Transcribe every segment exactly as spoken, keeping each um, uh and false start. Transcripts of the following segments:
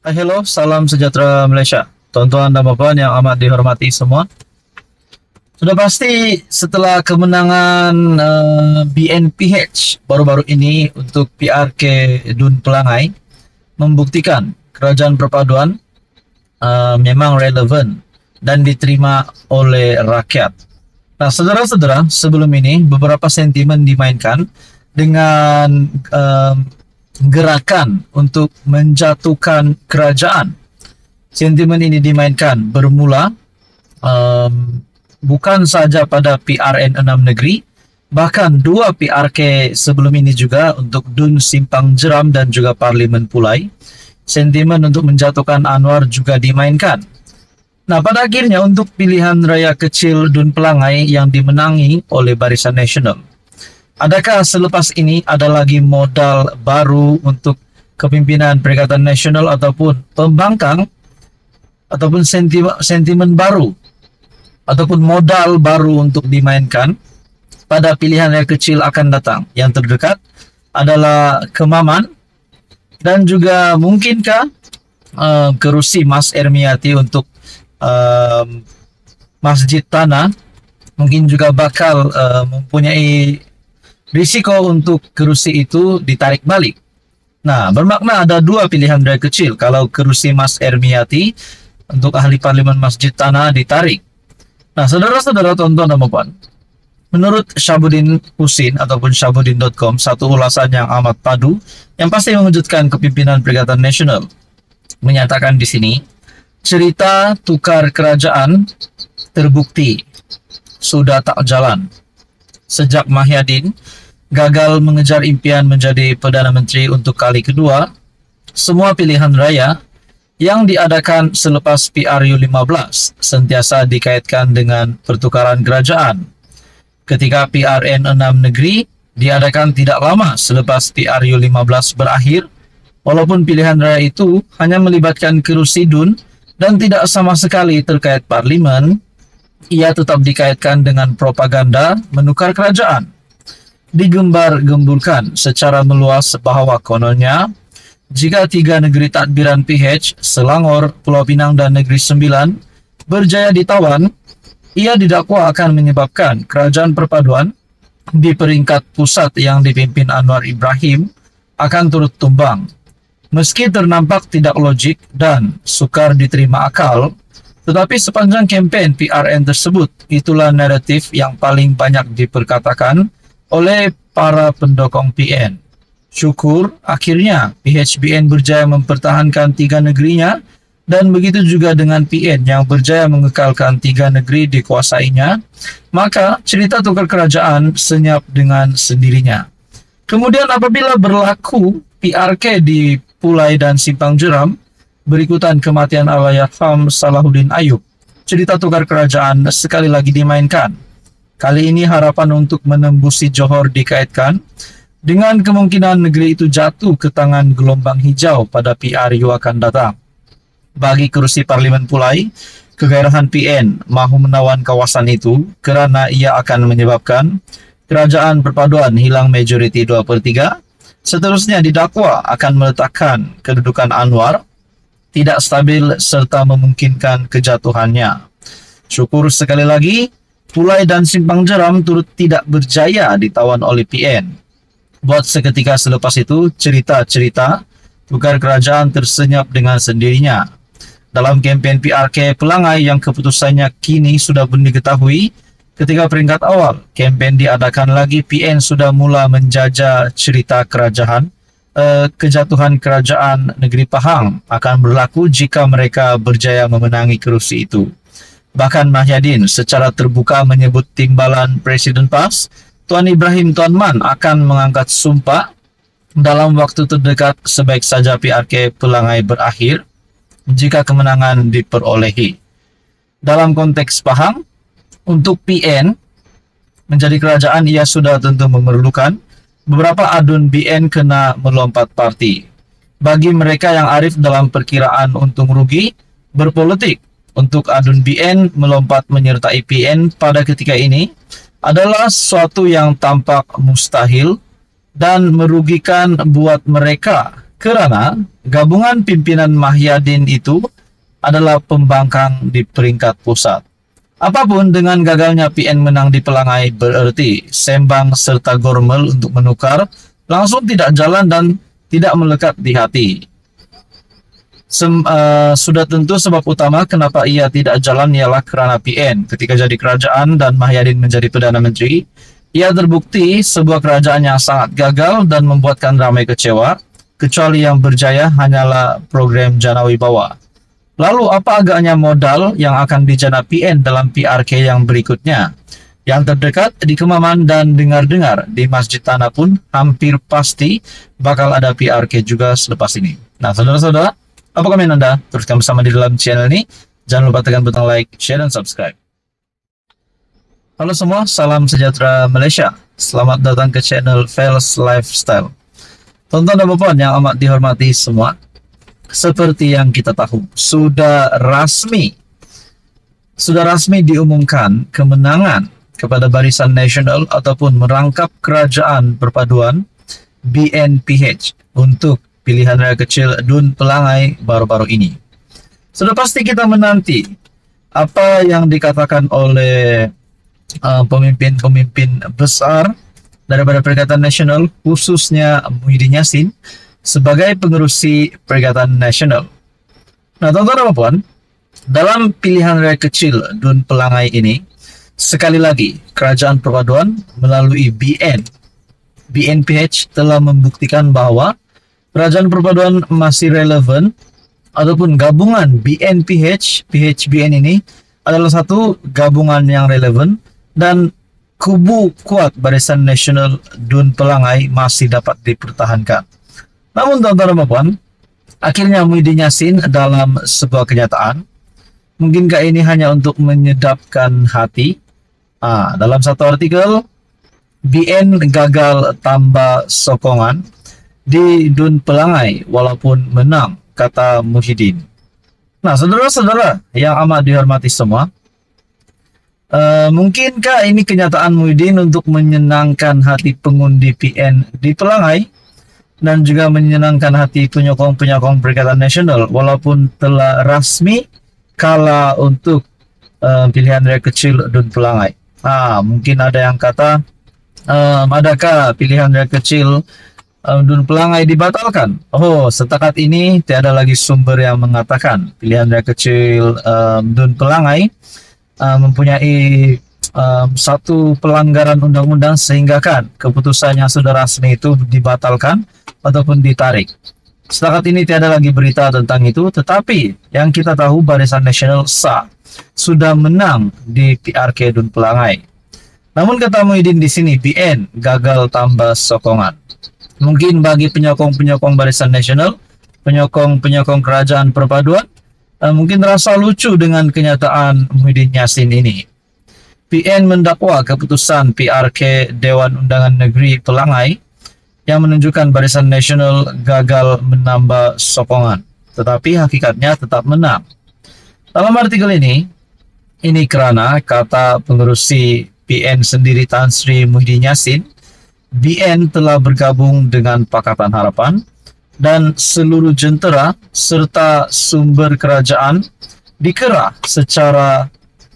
Hai, hello, salam sejahtera Malaysia. Tuan-tuan dan puan yang amat dihormati semua. Sudah pasti setelah kemenangan uh, B N P H baru-baru ini untuk P R K Dun Pelangai membuktikan kerajaan perpaduan uh, memang relevan dan diterima oleh rakyat. Nah, saudara-saudara, sebelum ini beberapa sentimen dimainkan dengan uh, gerakan untuk menjatuhkan kerajaan. Sentimen ini dimainkan bermula um, bukan saja pada P R N enam negeri, bahkan dua P R K sebelum ini juga untuk Dun Simpang Jeram dan juga Parlimen Pulai. Sentimen untuk menjatuhkan Anwar juga dimainkan. Nah, pada akhirnya untuk pilihan raya kecil Dun Pelangai yang dimenangi oleh Barisan Nasional. Adakah selepas ini ada lagi modal baru untuk kepimpinan Perikatan Nasional ataupun pembangkang ataupun sentimen, sentimen baru ataupun modal baru untuk dimainkan pada pilihan yang kecil akan datang? Yang terdekat adalah Kemaman dan juga mungkinkah uh, kerusi Mas Ermiati untuk uh, Masjid Tanah mungkin juga bakal uh, mempunyai risiko untuk kerusi itu ditarik balik. Nah, bermakna ada dua pilihan raya kecil kalau kerusi Mas Ermiati untuk ahli parlimen Masjid Tanah ditarik. Nah, saudara-saudara, tonton dan puan, menurut Syabudin Husin ataupun syabudin dot com, satu ulasan yang amat padu yang pasti mengejutkan kepimpinan Perikatan Nasional, menyatakan di sini cerita tukar kerajaan terbukti sudah tak jalan. Sejak Mahyadin gagal mengejar impian menjadi Perdana Menteri untuk kali kedua, semua pilihan raya yang diadakan selepas P R U lima belas sentiasa dikaitkan dengan pertukaran kerajaan. Ketika P R N enam negeri diadakan tidak lama selepas P R U lima belas berakhir, walaupun pilihan raya itu hanya melibatkan kerusi Dun dan tidak sama sekali terkait parlimen, ia tetap dikaitkan dengan propaganda menukar kerajaan. Digembar-gemburkan secara meluas bahwa kononnya jika tiga negeri tadbiran P H, Selangor, Pulau Pinang dan Negeri Sembilan berjaya ditawan, ia didakwa akan menyebabkan kerajaan perpaduan di peringkat pusat yang dipimpin Anwar Ibrahim akan turut tumbang. Meski ternampak tidak logik dan sukar diterima akal, tetapi sepanjang kempen P R N tersebut, itulah naratif yang paling banyak diperkatakan oleh para pendukung P N. Syukur akhirnya P H B N berjaya mempertahankan tiga negerinya dan begitu juga dengan P N yang berjaya mengekalkan tiga negeri dikuasainya, maka cerita tukar kerajaan senyap dengan sendirinya. Kemudian apabila berlaku P R K di Pulai dan Simpang Jeram, berikutan kematian Allahyarham Salahuddin Ayub, cerita tukar kerajaan sekali lagi dimainkan. Kali ini harapan untuk menembusi Johor dikaitkan dengan kemungkinan negeri itu jatuh ke tangan gelombang hijau pada P R U akan datang. Bagi kerusi Parlimen Pulai, kegairahan P N mahu menawan kawasan itu kerana ia akan menyebabkan kerajaan perpaduan hilang majoriti dua per tiga. Seterusnya didakwa akan meletakkan kedudukan Anwar tidak stabil serta memungkinkan kejatuhannya. Syukur sekali lagi, Pulai dan Simpang Jeram turut tidak berjaya ditawan oleh P N. Buat seketika selepas itu, cerita-cerita tukar kerajaan tersenyap dengan sendirinya. Dalam kempen P R K Pelangai yang keputusannya kini sudah pun diketahui, ketika peringkat awal kempen diadakan lagi, P N sudah mula menjajah cerita kerajaan. Eh, kejatuhan kerajaan negeri Pahang akan berlaku jika mereka berjaya memenangi kerusi itu. Bahkan Mahyadin secara terbuka menyebut timbalan Presiden P A S, Tuan Ibrahim Tuan Man akan mengangkat sumpah dalam waktu terdekat sebaik saja P R K Pelangai berakhir jika kemenangan diperolehi. Dalam konteks Pahang, untuk P N menjadi kerajaan ia sudah tentu memerlukan beberapa adun B N kena melompat parti. Bagi mereka yang arif dalam perkiraan untung rugi berpolitik, untuk adun B N melompat menyertai P N pada ketika ini adalah sesuatu yang tampak mustahil dan merugikan buat mereka Kerana gabungan pimpinan Mahyadin itu adalah pembangkang di peringkat pusat. Apapun dengan gagalnya P N menang di Pelangai bererti Sembang serta Gormel untuk menukar langsung tidak jalan dan tidak melekat di hati. Sem, uh, sudah tentu sebab utama kenapa ia tidak jalan ialah kerana P N ketika jadi kerajaan dan Mahyadin menjadi Perdana Menteri, ia terbukti sebuah kerajaan yang sangat gagal dan membuatkan ramai kecewa, kecuali yang berjaya hanyalah program Jana Wibawa. Lalu apa agaknya modal yang akan dijana P N dalam P R K yang berikutnya? Yang terdekat di Kemaman dan dengar-dengar di Masjid Tanah pun hampir pasti bakal ada P R K juga selepas ini. Nah, saudara-saudara, apa komen Anda? Teruskan bersama di dalam channel ini. Jangan lupa tekan butang like, share, dan subscribe. Halo semua, salam sejahtera Malaysia. Selamat datang ke channel Fels Lifestyle. Tonton dan puan yang amat dihormati semua. Seperti yang kita tahu, sudah rasmi sudah rasmi diumumkan kemenangan kepada Barisan Nasional ataupun merangkap kerajaan perpaduan B N P H untuk pilihan raya kecil Dun Pelangai baru-baru ini. Sudah pasti kita menanti apa yang dikatakan oleh pemimpin-pemimpin uh, besar daripada Perikatan Nasional, khususnya Muhyiddin Yassin sebagai pengerusi Perikatan Nasional. Nah, tuan-tuan dan puan, dalam pilihan raya kecil Dun Pelangai ini, sekali lagi kerajaan perpaduan melalui B N B N P H telah membuktikan bahawa kerajaan perpaduan masih relevan ataupun gabungan B N P H P H B N ini adalah satu gabungan yang relevan dan kubu kuat Barisan Nasional Dun Pelangai masih dapat dipertahankan. Namun tuan-tuan dan puan, akhirnya Muhyiddin Yassin dalam sebuah kenyataan, mungkinkah ini hanya untuk menyedapkan hati? Ah, dalam satu artikel, B N gagal tambah sokongan di Dun Pelangai walaupun menang, kata Muhyiddin. Nah, saudara-saudara yang amat dihormati semua, uh, mungkinkah ini kenyataan Muhyiddin untuk menyenangkan hati pengundi P N di Pelangai dan juga menyenangkan hati penyokong-penyokong Perikatan Nasional walaupun telah rasmi kalah untuk uh, pilihan raya kecil Dun Pelangai? Ah, mungkin ada yang kata, um, adakah pilihan raya kecil um, Dun Pelangai dibatalkan? Oh, setakat ini tiada lagi sumber yang mengatakan pilihan raya kecil um, Dun Pelangai um, mempunyai um, satu pelanggaran undang-undang sehingga kan keputusan yang sudah rasmi itu dibatalkan ataupun ditarik. Setakat ini tiada lagi berita tentang itu, tetapi yang kita tahu Barisan Nasional sah sudah menang di P R K Dun Pelangai. Namun kata Muhyiddin di sini, B N gagal tambah sokongan. Mungkin bagi penyokong-penyokong Barisan Nasional, penyokong-penyokong kerajaan perpaduan, eh, mungkin terasa lucu dengan kenyataan Muhyiddin Yassin ini. P N mendakwa keputusan P R K Dewan Undangan Negeri Pelangai yang menunjukkan Barisan Nasional gagal menambah sokongan, tetapi hakikatnya tetap menang. Dalam artikel ini, ini kerana kata pengerusi P N sendiri Tan Sri Muhyiddin Yassin, B N telah bergabung dengan Pakatan Harapan dan seluruh jentera serta sumber kerajaan dikera secara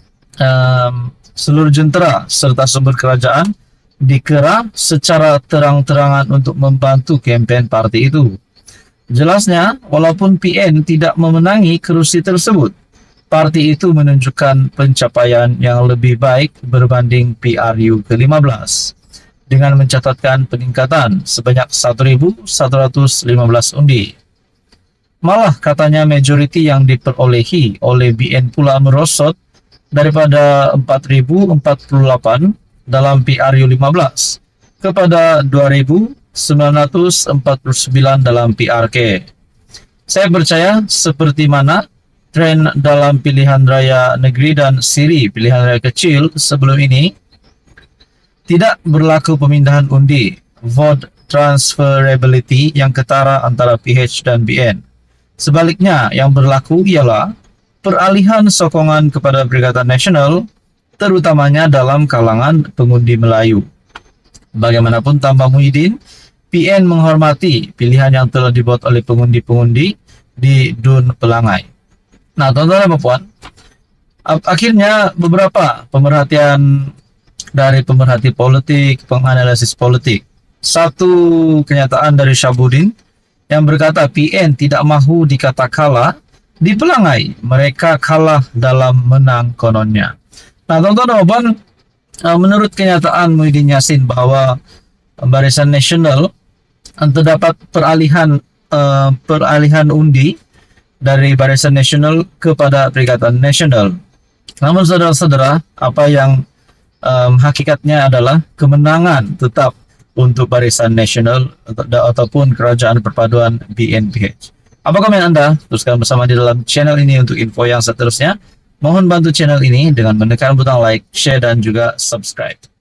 um, seluruh jentera serta sumber kerajaan dikera secara terang-terangan untuk membantu kempen parti itu. Jelasnya, walaupun P N tidak memenangi kerusi tersebut, parti itu menunjukkan pencapaian yang lebih baik berbanding P R U ke lima belas dengan mencatatkan peningkatan sebanyak satu ribu satu ratus lima belas undi. Malah katanya majoriti yang diperolehi oleh B N pula merosot daripada empat ribu empat puluh delapan dalam P R U lima belas kepada dua ribu sembilan ratus empat puluh sembilan dalam P R K. Saya percaya seperti mana tren dalam pilihan raya negeri dan siri pilihan raya kecil sebelum ini, tidak berlaku pemindahan undi, vote transferability yang ketara antara P H dan B N. Sebaliknya, yang berlaku ialah peralihan sokongan kepada Perikatan Nasional, terutamanya dalam kalangan pengundi Melayu. Bagaimanapun tambah Muhyiddin, P N menghormati pilihan yang telah dibuat oleh pengundi-pengundi di Dun Pelangai. Nah, tuan-tuan dan puan, akhirnya beberapa pemerhatian dari pemerhati politik, penganalisis politik. Satu kenyataan dari Syahbudin yang berkata P N tidak mahu dikata kalah di Pelangai. Mereka kalah dalam menang kononnya. Nah, tuan-tuan dan puan, menurut kenyataan Muhyiddin Yassin bahwa Barisan Nasional terdapat peralihan uh, peralihan undi dari Barisan Nasional kepada Perikatan Nasional. Namun saudara-saudara, apa yang um, hakikatnya adalah kemenangan tetap untuk Barisan Nasional ataupun Kerajaan Perpaduan B N P H. Apa komen Anda? Teruskan bersama di dalam channel ini untuk info yang seterusnya. Mohon bantu channel ini dengan menekan butang like, share, dan juga subscribe.